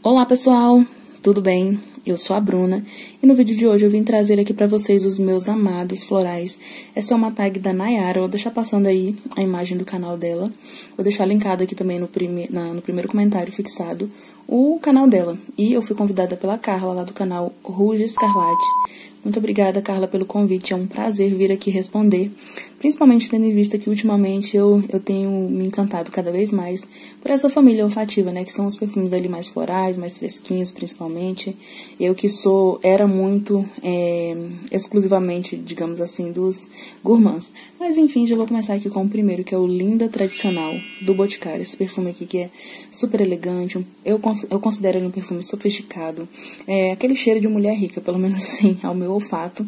Olá pessoal, tudo bem? Eu sou a Bruna e no vídeo de hoje eu vim trazer aqui pra vocês os meus amados florais. Essa é uma tag da Nayara, eu vou deixar passando aí a imagem do canal dela. Vou deixar linkado aqui também no primeiro comentário fixado o canal dela. E eu fui convidada pela Carla lá do canal Ruge Escarlate. Muito obrigada, Carla, pelo convite. É um prazer vir aqui responder, principalmente tendo em vista que ultimamente eu tenho me encantado cada vez mais por essa família olfativa, né? Que são os perfumes ali mais florais, mais fresquinhos, principalmente. Eu que era muito exclusivamente, digamos assim, dos gourmands. Mas enfim, já vou começar aqui com o primeiro, que é o Linda Tradicional, do Boticário. Esse perfume aqui que é super elegante, eu considero ele um perfume sofisticado. É aquele cheiro de mulher rica, pelo menos assim, ao meu olfato.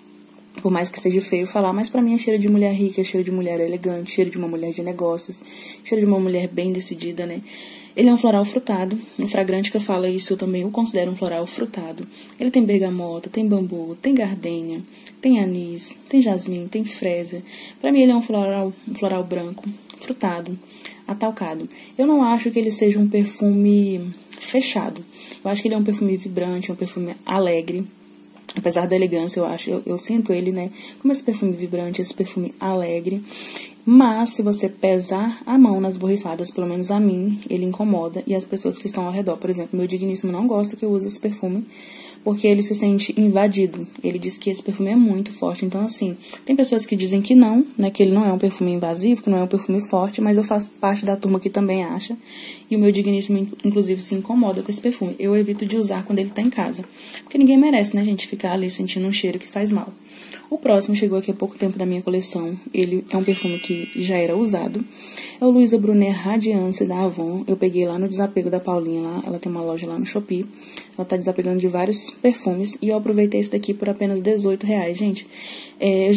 Por mais que seja feio falar, mas pra mim é cheiro de mulher rica, é cheiro de mulher elegante, cheiro de uma mulher de negócios, cheiro de uma mulher bem decidida, né? Ele é um floral frutado, um fragrante que eu falo isso, eu também o considero um floral frutado. Ele tem bergamota, tem bambu, tem gardênia, tem anis, tem jasmim, tem fresa. Pra mim ele é um floral branco, frutado, atalcado. Eu não acho que ele seja um perfume fechado. Eu acho que ele é um perfume vibrante, um perfume alegre. Apesar da elegância, eu sinto ele, né, como esse perfume vibrante, esse perfume alegre. Mas, se você pesar a mão nas borrifadas, pelo menos a mim, ele incomoda. E as pessoas que estão ao redor, por exemplo, meu digníssimo não gosta que eu use esse perfume, porque ele se sente invadido. Ele diz que esse perfume é muito forte. Então, assim, tem pessoas que dizem que não, né, que ele não é um perfume invasivo, que não é um perfume forte, mas eu faço parte da turma que também acha. E o meu digníssimo, inclusive, se incomoda com esse perfume. Eu evito de usar quando ele tá em casa. Porque ninguém merece, né, gente, ficar ali sentindo um cheiro que faz mal. O próximo chegou aqui há pouco tempo da minha coleção. Ele é um perfume que já era usado. É o Luisa Brunet Radiance da Avon. Eu peguei lá no desapego da Paulinha lá. Ela tem uma loja lá no Shopee. Ela tá desapegando de vários perfumes. E eu aproveitei esse daqui por apenas R$18. Gente, eu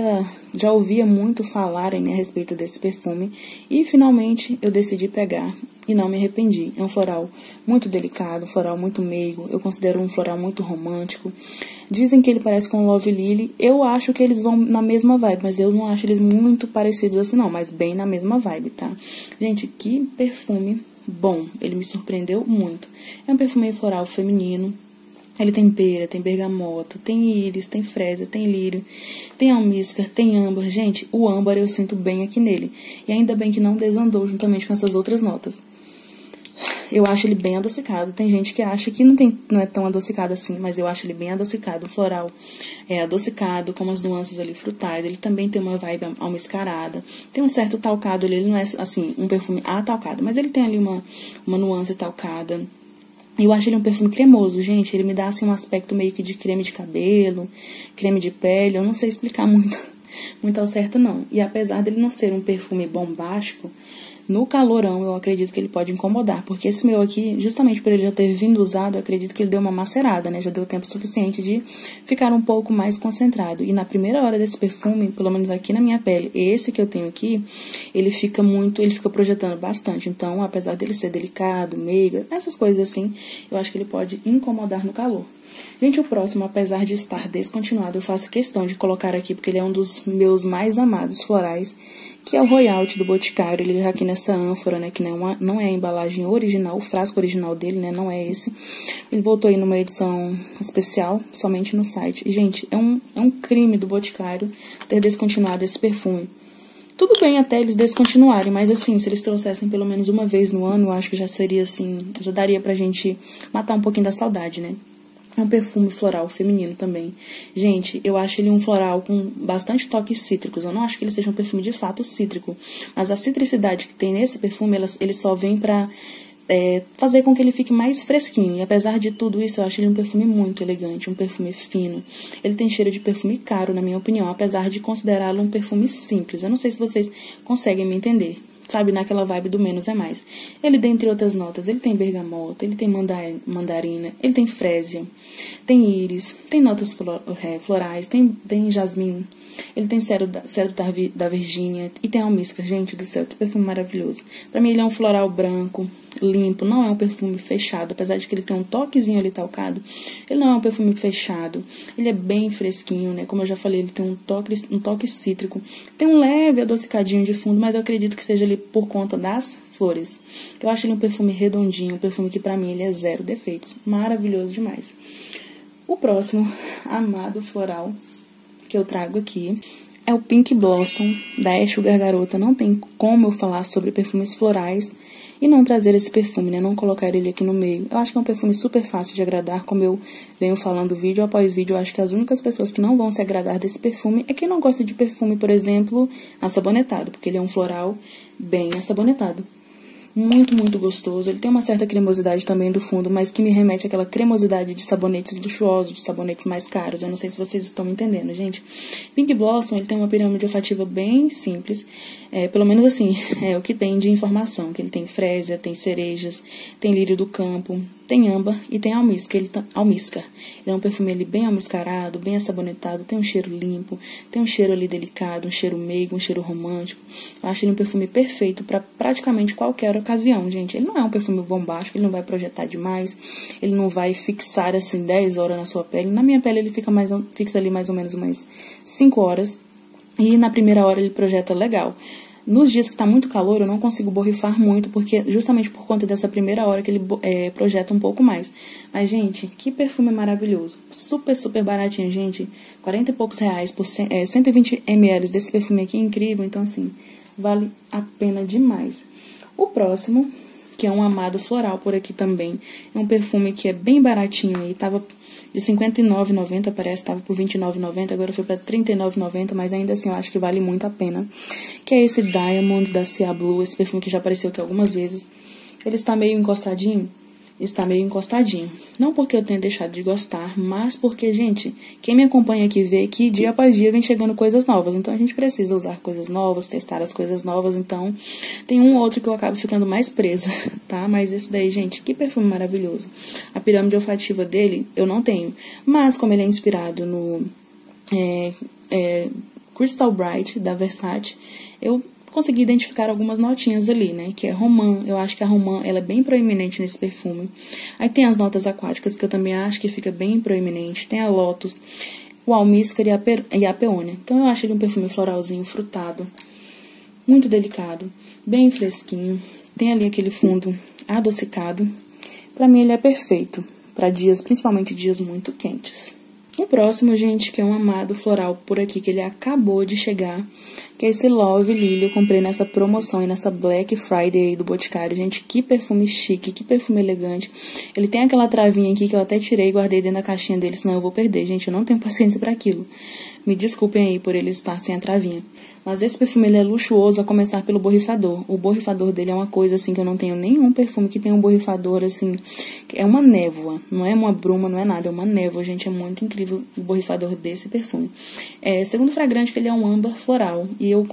já ouvia muito falarem, né, a respeito desse perfume. E finalmente eu decidi pegar. E não me arrependi. É um floral muito delicado, um floral muito meigo. Eu considero um floral muito romântico. Dizem que ele parece com Love Lily. Eu acho que eles vão na mesma vibe, mas eu não acho eles muito parecidos assim não, mas bem na mesma vibe, tá? Gente, que perfume bom. Ele me surpreendeu muito. É um perfume floral feminino. Ele tem pera, tem bergamota, tem íris, tem fresa, tem lírio, tem almíscar, tem âmbar. Gente, o âmbar eu sinto bem aqui nele. E ainda bem que não desandou juntamente com essas outras notas. Eu acho ele bem adocicado. Tem gente que acha que não é tão adocicado assim, mas eu acho ele bem adocicado. O floral é adocicado, com as nuances ali frutais. Ele também tem uma vibe almiscarada. Tem um certo talcado ali, ele não é assim, um perfume atalcado, mas ele tem ali uma nuance talcada. Eu acho ele um perfume cremoso, gente. Ele me dá assim um aspecto meio que de creme de cabelo, creme de pele. Eu não sei explicar muito ao certo, não. E apesar dele não ser um perfume bombástico, no calorão eu acredito que ele pode incomodar. Porque esse meu aqui, justamente por ele já ter vindo usado, eu acredito que ele deu uma macerada, né? Já deu tempo suficiente de ficar um pouco mais concentrado. E na primeira hora desse perfume, pelo menos aqui na minha pele, esse que eu tenho aqui, ele fica projetando bastante. Então, apesar dele ser delicado, meiga, essas coisas assim, eu acho que ele pode incomodar no calor. Gente, o próximo, apesar de estar descontinuado, eu faço questão de colocar aqui, porque ele é um dos meus mais amados florais, que é o Royalty do Boticário. Ele já aqui nessa ânfora, né, que não é a embalagem original, o frasco original dele, né, não é esse. Ele voltou aí numa edição especial, somente no site. E, gente, é um crime do Boticário ter descontinuado esse perfume. Tudo bem até eles descontinuarem, mas assim, se eles trouxessem pelo menos uma vez no ano, eu acho que já seria assim, já daria pra gente matar um pouquinho da saudade, né? É um perfume floral feminino também. Gente, eu acho ele um floral com bastante toques cítricos. Eu não acho que ele seja um perfume de fato cítrico. Mas a citricidade que tem nesse perfume, ele só vem pra fazer com que ele fique mais fresquinho. E apesar de tudo isso, eu acho ele um perfume muito elegante, um perfume fino. Ele tem cheiro de perfume caro, na minha opinião, apesar de considerá-lo um perfume simples. Eu não sei se vocês conseguem me entender. Sabe, naquela vibe do menos é mais. Ele, dentre outras notas, ele tem bergamota, ele tem mandarina, ele tem frésia, tem íris, tem notas florais, tem jasmim, ele tem cedro da Virgínia e tem almíscar. Gente do céu, que perfume maravilhoso. Pra mim ele é um floral branco, limpo, não é um perfume fechado, apesar de que ele tem um toquezinho ali talcado, ele não é um perfume fechado, ele é bem fresquinho, né, como eu já falei, ele tem um toque cítrico, tem um leve adocicadinho de fundo, mas eu acredito que seja ali por conta das Flores. Eu acho ele um perfume redondinho, um perfume que pra mim ele é 0 defeitos. Maravilhoso demais. O próximo amado floral que eu trago aqui é o Pink Blossom, da Ash Sugar Garota. Não tem como eu falar sobre perfumes florais e não trazer esse perfume, né? Não colocar ele aqui no meio. Eu acho que é um perfume super fácil de agradar, como eu venho falando vídeo após vídeo. Eu acho que as únicas pessoas que não vão se agradar desse perfume é quem não gosta de perfume, por exemplo, assabonetado, porque ele é um floral bem assabonetado. Muito, muito gostoso. Ele tem uma certa cremosidade também do fundo, mas que me remete àquela cremosidade de sabonetes luxuosos, de sabonetes mais caros. Eu não sei se vocês estão me entendendo, gente. Pink Blossom, ele tem uma pirâmide olfativa bem simples. Pelo menos assim, é o que tem de informação. Que ele tem frésia, tem cerejas, tem lírio do campo, tem âmbar e tem almíscar. Ele é um perfume ali bem almiscarado, bem assabonetado, tem um cheiro limpo, tem um cheiro ali delicado, um cheiro meigo, um cheiro romântico. Eu acho ele um perfume perfeito para praticamente qualquer ocasião, gente. Ele não é um perfume bombástico, ele não vai projetar demais, ele não vai fixar assim 10 horas na sua pele. Na minha pele ele fixa ali mais ou menos umas 5 horas e na primeira hora ele projeta legal. Nos dias que tá muito calor, eu não consigo borrifar muito, porque justamente por conta dessa primeira hora que ele projeta um pouco mais. Mas, gente, que perfume maravilhoso. Super, super baratinho, gente. 40 e poucos reais por 120 ml desse perfume aqui é incrível. Então, assim, vale a pena demais. O próximo, que é um amado floral por aqui também, é um perfume que é bem baratinho aí. Tava de R$ 59,90, parece, estava por R$ 29,90, agora foi para R$ 39,90, mas ainda assim eu acho que vale muito a pena. Que é esse Diamonds da Cia Blue, esse perfume que já apareceu aqui algumas vezes. Ele está meio encostadinho? Está meio encostadinho. Não porque eu tenha deixado de gostar, mas porque, gente, quem me acompanha aqui vê que dia após dia vem chegando coisas novas. Então a gente precisa usar coisas novas, testar as coisas novas. Então tem um ou outro que eu acabo ficando mais presa, tá? Mas esse daí, gente, que perfume maravilhoso. A pirâmide olfativa dele eu não tenho. Mas como ele é inspirado no Crystal Bright da Versace, eu consegui identificar algumas notinhas ali, né? Que é romã. Eu acho que a romã, ela é bem proeminente nesse perfume. Aí tem as notas aquáticas, que eu também acho que fica bem proeminente. Tem a Lotus, o almíscar e a peônia. Então eu acho ele um perfume floralzinho, frutado. Muito delicado. Bem fresquinho. Tem ali aquele fundo adocicado. Pra mim ele é perfeito. Pra dias, principalmente dias muito quentes. O próximo, gente, que é um amado floral por aqui, que ele acabou de chegar, que é esse Love Lily. Eu comprei nessa promoção e nessa Black Friday aí do Boticário. Gente, que perfume chique, que perfume elegante. Ele tem aquela travinha aqui que eu até tirei e guardei dentro da caixinha dele, senão eu vou perder. Gente, eu não tenho paciência pra aquilo. Me desculpem aí por ele estar sem a travinha. Mas esse perfume, ele é luxuoso, a começar pelo borrifador. O borrifador dele é uma coisa, assim, que eu não tenho nenhum perfume que tenha um borrifador, assim, é uma névoa. Não é uma bruma, não é nada, é uma névoa, gente. É muito incrível o borrifador desse perfume. Segundo o fragrante, ele é um âmbar floral. E eu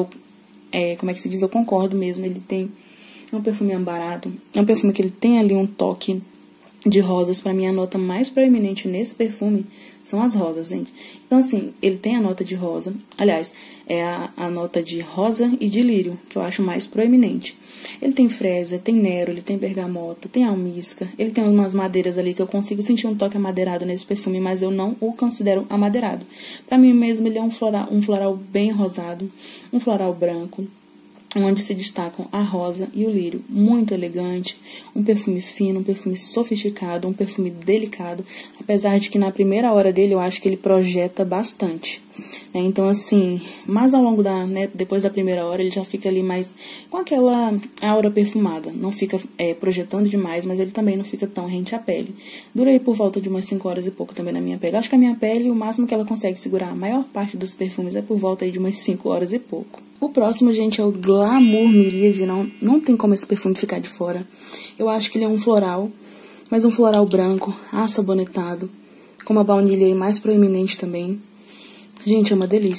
como é que se diz? Eu concordo mesmo. Ele tem um perfume ambarado. É um perfume que ele tem ali um toque de rosas. Pra mim, a nota mais proeminente nesse perfume são as rosas, gente. Então, assim, ele tem a nota de rosa. Aliás, é a nota de rosa e de lírio, que eu acho mais proeminente. Ele tem frésia, tem nero, ele tem bergamota, tem almíscar. Ele tem umas madeiras ali que eu consigo sentir um toque amadeirado nesse perfume, mas eu não o considero amadeirado. Pra mim mesmo, ele é um floral bem rosado, um floral branco, onde se destacam a rosa e o lírio. Muito elegante, um perfume fino, um perfume sofisticado, um perfume delicado, apesar de que na primeira hora dele eu acho que ele projeta bastante. Então, assim, mas ao longo depois da primeira hora ele já fica ali mais com aquela aura perfumada. Não fica projetando demais, mas ele também não fica tão rente à pele. Dura aí por volta de umas 5 horas e pouco também na minha pele. Eu acho que a minha pele, o máximo que ela consegue segurar a maior parte dos perfumes é por volta aí de umas 5 horas e pouco. O próximo, gente, é o Glamour Miriade. Não tem como esse perfume ficar de fora. Eu acho que ele é um floral, mas um floral branco, assabonetado, com uma baunilha aí mais proeminente também. Gente, é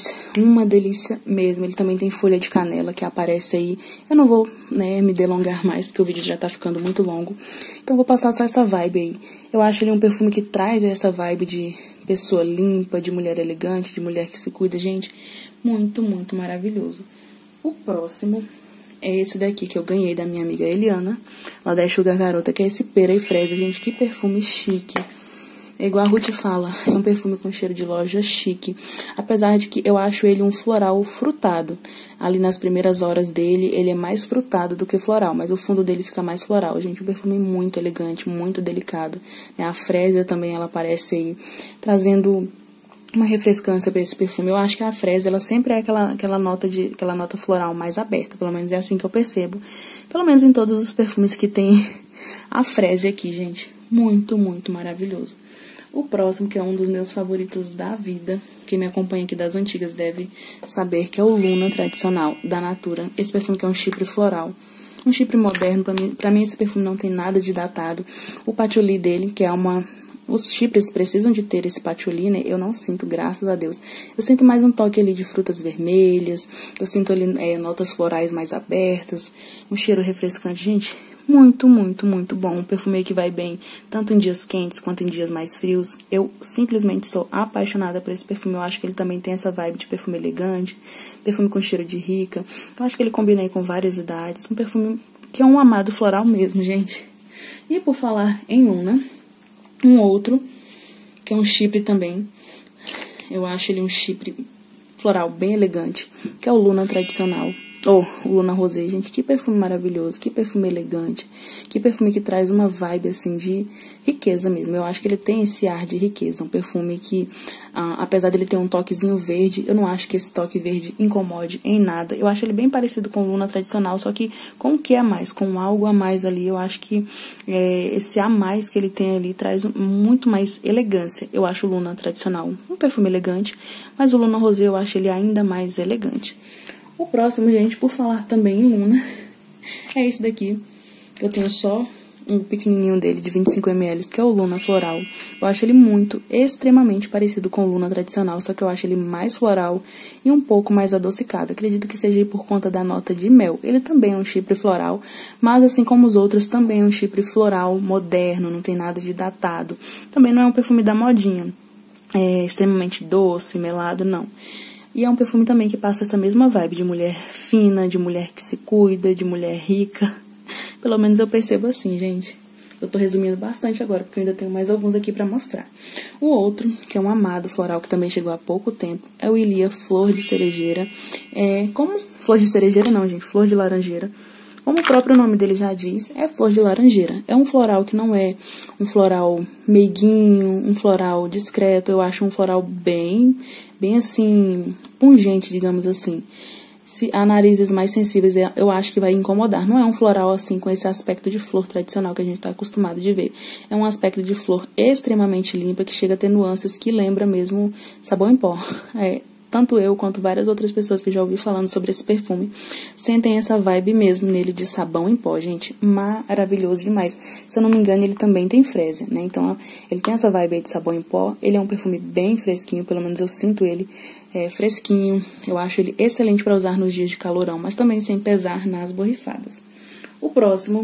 uma delícia mesmo. Ele também tem folha de canela que aparece aí. Eu não vou, me delongar mais, porque o vídeo já tá ficando muito longo. Então, vou passar só essa vibe aí. Eu acho ele um perfume que traz essa vibe de pessoa limpa, de mulher elegante, de mulher que se cuida, gente. Muito, muito maravilhoso. O próximo é esse daqui que eu ganhei da minha amiga Eliana, lá da Sugar Garota, que é esse Pera e Fresa. Gente, que perfume chique. É igual a Ruth fala, é um perfume com cheiro de loja chique. Apesar de que eu acho ele um floral frutado. Ali nas primeiras horas dele, ele é mais frutado do que floral, mas o fundo dele fica mais floral. Gente, um perfume muito elegante, muito delicado. A frésia também, ela aparece aí, trazendo uma refrescância para esse perfume. Eu acho que a frésia, ela sempre é aquela nota floral mais aberta. Pelo menos é assim que eu percebo. Pelo menos em todos os perfumes que tem a frésia aqui, gente. Muito, muito maravilhoso. O próximo, que é um dos meus favoritos da vida, quem me acompanha aqui das antigas deve saber, que é o Luna tradicional, da Natura. Esse perfume que é um chipre floral, um chipre moderno. Pra mim esse perfume não tem nada de datado. O patchouli dele, que é os chipres precisam de ter esse patchouli, né? Eu não sinto, graças a Deus. Eu sinto mais um toque ali de frutas vermelhas, eu sinto ali notas florais mais abertas, um cheiro refrescante, gente. Muito, muito, muito bom. Um perfume que vai bem tanto em dias quentes quanto em dias mais frios. Eu simplesmente sou apaixonada por esse perfume. Eu acho que ele também tem essa vibe de perfume elegante, perfume com cheiro de rica. Eu acho que ele combina aí com várias idades. Um perfume que é um amado floral mesmo, gente. E por falar em Luna, um outro, que é um chipre também. Eu acho ele um chipre floral bem elegante, que é o Luna tradicional. O Luna Rosé, gente, que perfume maravilhoso, que perfume elegante, que perfume que traz uma vibe, assim, de riqueza mesmo. Eu acho que ele tem esse ar de riqueza, um perfume que, apesar dele ter um toquezinho verde, eu não acho que esse toque verde incomode em nada. Eu acho ele bem parecido com o Luna tradicional, só que com o que a mais, com algo a mais ali. Eu acho que esse a mais que ele tem ali traz muito mais elegância. Eu acho o Luna tradicional um perfume elegante, mas o Luna Rosé eu acho ele ainda mais elegante. O próximo, gente, por falar também em Luna, é esse daqui. Eu tenho só um pequenininho dele, de 25 ml, que é o Luna Floral. Eu acho ele extremamente parecido com o Luna tradicional, só que eu acho ele mais floral e um pouco mais adocicado. Acredito que seja aí por conta da nota de mel. Ele também é um chipre floral, mas assim como os outros, também é um chipre floral moderno, não tem nada de datado. Também não é um perfume da modinha, extremamente doce, melado, não. E é um perfume também que passa essa mesma vibe de mulher fina, de mulher que se cuida, de mulher rica. Pelo menos eu percebo assim, gente. Eu tô resumindo bastante agora, porque eu ainda tenho mais alguns aqui pra mostrar. O outro, que é um amado floral, que também chegou há pouco tempo, é o Ilia Flor de Cerejeira. Flor de cerejeira não, gente, flor de laranjeira. Como o próprio nome dele já diz, é flor de laranjeira. É um floral que não é um floral meiguinho, um floral discreto. Eu acho um floral bem assim, pungente, digamos assim. Se há narizes mais sensíveis, eu acho que vai incomodar. Não é um floral assim com esse aspecto de flor tradicional que a gente está acostumado de ver. É um aspecto de flor extremamente limpa, que chega a ter nuances que lembra mesmo sabão em pó. Tanto eu quanto várias outras pessoas que já ouvi falando sobre esse perfume sentem essa vibe mesmo nele de sabão em pó, gente. Maravilhoso demais. Se eu não me engano, ele também tem frésia, né? Então, ele tem essa vibe aí de sabão em pó. Ele é um perfume bem fresquinho, pelo menos eu sinto ele fresquinho. Eu acho ele excelente para usar nos dias de calorão, mas também sem pesar nas borrifadas. O próximo,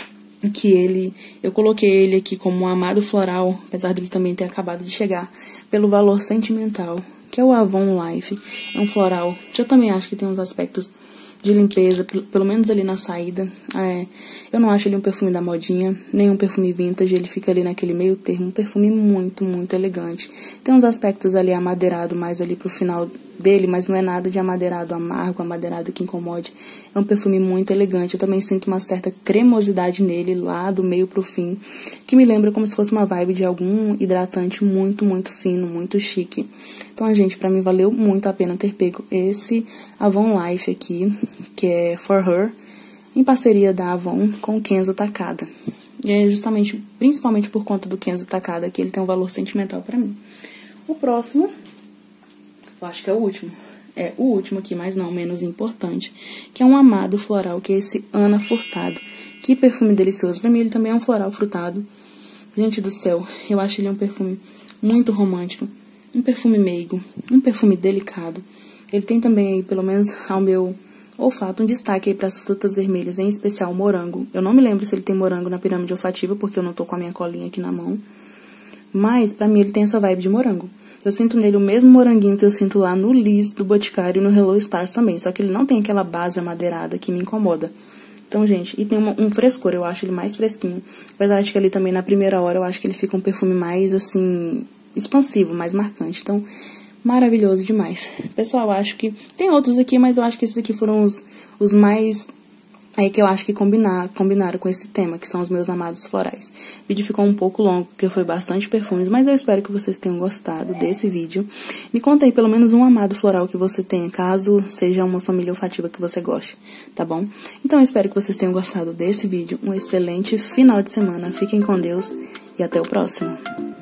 eu coloquei ele aqui como um amado floral, apesar dele também ter acabado de chegar, pelo valor sentimental, que é o Avon Life. É um floral que eu também acho que tem uns aspectos de limpeza, pelo menos ali na saída. Eu não acho ele um perfume da modinha, nem um perfume vintage, ele fica ali naquele meio termo, um perfume muito, muito elegante. Tem uns aspectos ali amadeirado mais ali pro final dele, mas não é nada de amadeirado amargo, amadeirado que incomode. É um perfume muito elegante. Eu também sinto uma certa cremosidade nele, lá do meio pro fim, que me lembra como se fosse uma vibe de algum hidratante muito, muito fino, muito chique. Então, gente, pra mim valeu muito a pena ter pego esse Avon Life aqui, que é For Her, em parceria da Avon com o Kenzo Takada. E é principalmente por conta do Kenzo Takada, que ele tem um valor sentimental pra mim. O próximo, eu acho que é o último. É o último aqui, mas não menos importante, que é um amado floral, que é esse Ana Furtado. Que perfume delicioso. Pra mim ele também é um floral frutado. Gente do céu, eu acho ele um perfume muito romântico. Um perfume meigo, um perfume delicado. Ele tem também aí, pelo menos ao meu olfato, um destaque aí para as frutas vermelhas, em especial morango. Eu não me lembro se ele tem morango na pirâmide olfativa, porque eu não tô com a minha colinha aqui na mão. Mas, pra mim, ele tem essa vibe de morango. Eu sinto nele o mesmo moranguinho que eu sinto lá no Liz do Boticário e no Hello Stars também. Só que ele não tem aquela base amadeirada que me incomoda. Então, gente, e tem um frescor, eu acho ele mais fresquinho. Apesar de que ali também na primeira hora eu acho que ele fica um perfume mais, assim, expansivo, mais marcante. Então, maravilhoso demais. Pessoal, acho que tem outros aqui, mas eu acho que esses aqui foram os mais... aí que eu acho que combinaram com esse tema, que são os meus amados florais. O vídeo ficou um pouco longo, porque foi bastante perfumes, mas eu espero que vocês tenham gostado desse vídeo. Me conta aí pelo menos um amado floral que você tenha, caso seja uma família olfativa que você goste, tá bom? Então eu espero que vocês tenham gostado desse vídeo. Um excelente final de semana. Fiquem com Deus e até o próximo.